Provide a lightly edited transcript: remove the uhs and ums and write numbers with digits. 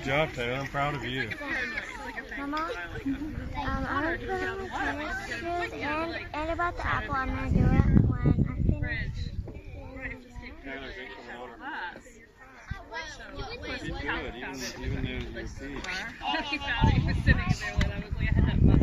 job, Taylor. I'm proud of you. Mama, I'm going to put on my tennis shoes and about the apple. I'm going to do it when I finish. Taylor, drink some water. You did good, even though you were peach. He found it. He was sitting there when I was like, I had that